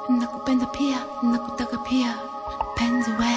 nakupenda pia, nakutaka pia, penzi we.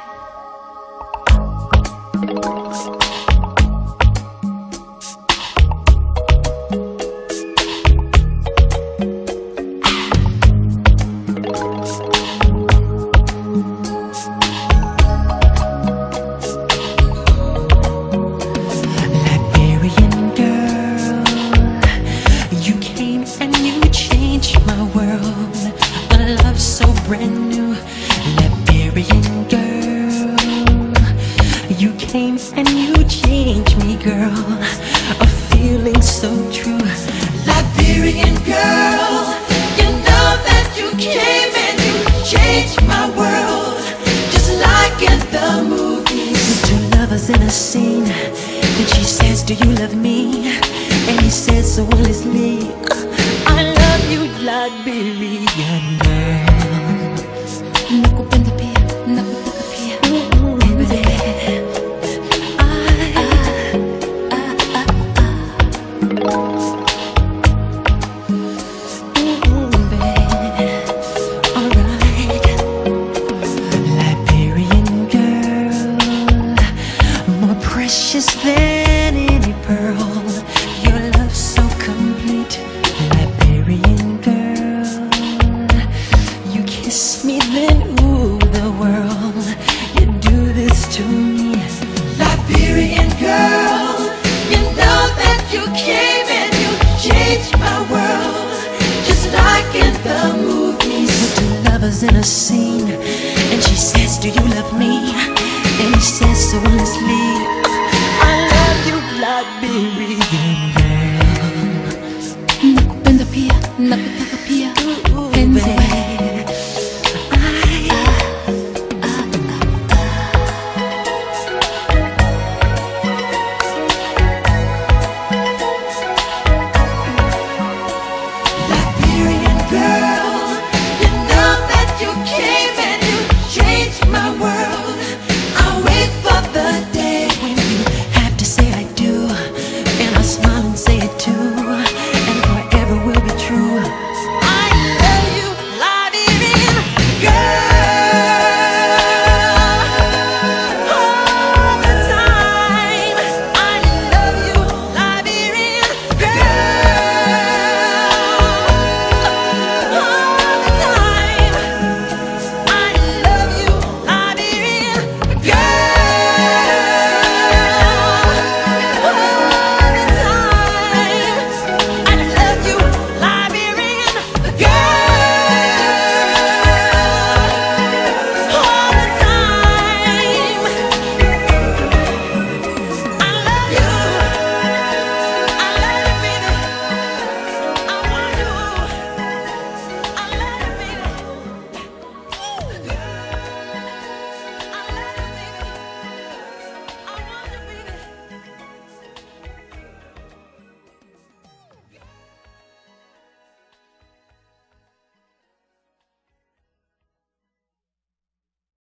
Brand new Liberian girl, you came and you changed me, girl. A feeling so true. Liberian girl, you know that you came and you changed my world, just like in the movies. Two lovers in a scene, then she says, do you love me? And he says, so will Leslie, I love you, Liberian girl. Nakupenda pia, nakutaka pia, penzi we. Liberian girl, more precious than any pearl. Your love so complete. Liberian girl, you kiss me then ooh the world. You do this to me. Liberian girl, you know that you came and you changed my world, just like in the movies. Two lovers in a scene, and she says, do you love me? And he says, so Leslie, I love you, Liberian girl. Nakupenda pia, nakutaka